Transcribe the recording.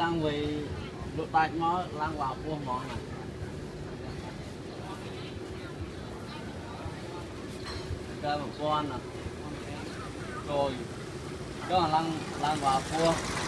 tăng vì lụt tay nó lang vào buông món này cái một con nè rồi đó là lang vào buông